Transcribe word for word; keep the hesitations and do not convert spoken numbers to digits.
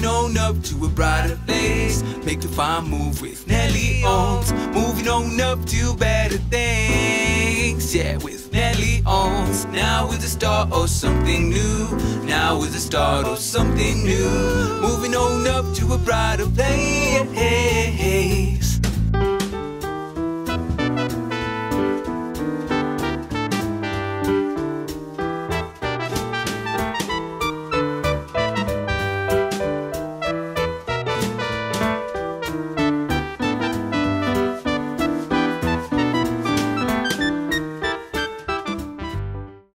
moving on up to a brighter place. Make the fine move with Nellions, moving on up to better things. Yeah, with Nellions. Now is the start of something new. Now is the start of something new. Moving on up to a brighter place.